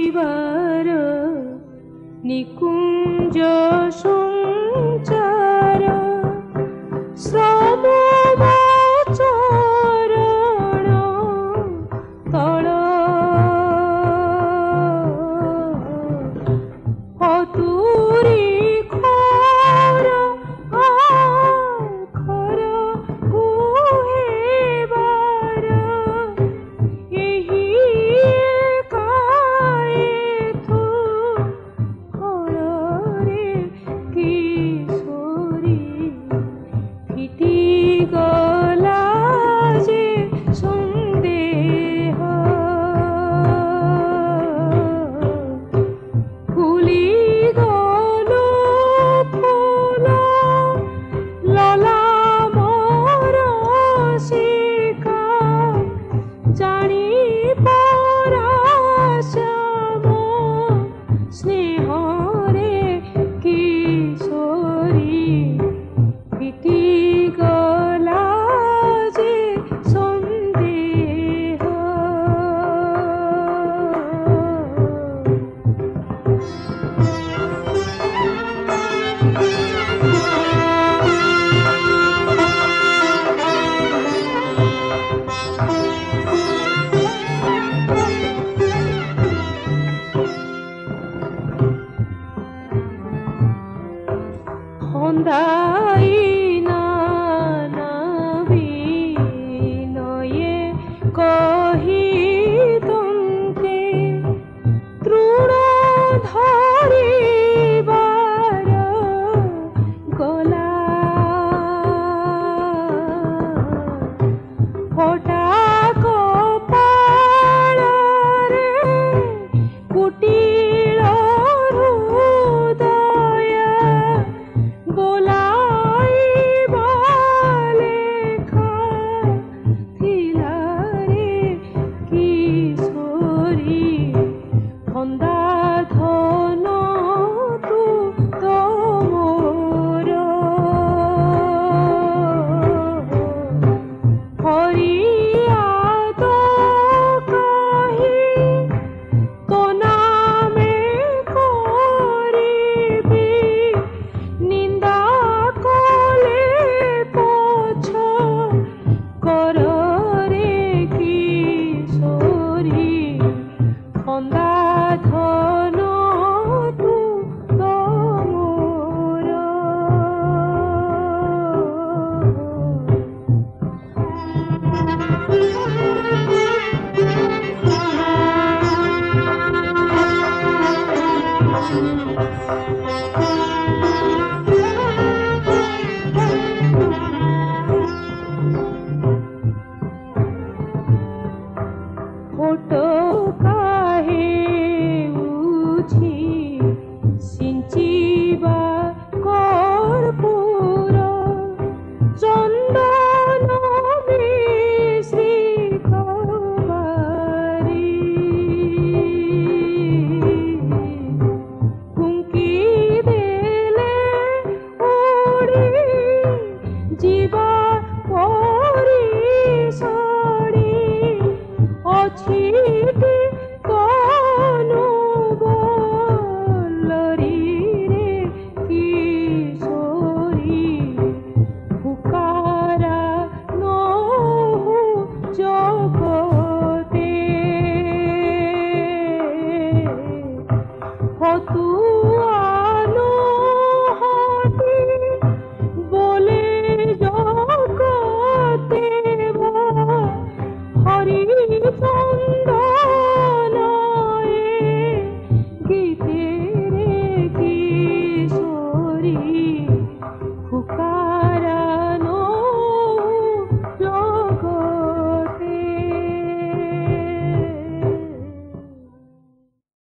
जीवार निकुंज संचार श्रम चरण तल हतुरी खर आखर गुहेबार एही काएथु खरे किशोरी फिटी गला जे सन्देह फुली गल फूल लला मोर शिका जानी परा श्याम स्नेह रे किशोरी फिटी गला जे सन्देह হন্দাইনা বিনয়ে কহিতন্তে তৃণ ধরিবার গলা ফটা কপাଳରେ কুটিল হৃদয় बोलाइबा लेखा थिला रे किशोरी खंदा धन तू तो मोर फरियाद कही तो नामे करिबी निंदा कोले पोछ कर रे किशोरी खंदा धन तू तो मोर फोटो का